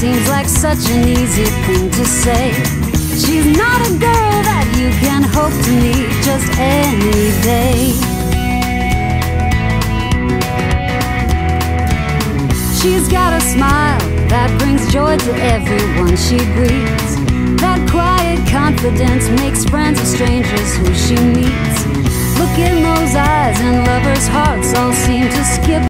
seems like such an easy thing to say. She's not a girl that you can hope to meet just any day. She's got a smile that brings joy to everyone she greets. That quiet confidence makes friends with strangers who she meets. Look in those eyes and lovers' hearts all seem to skip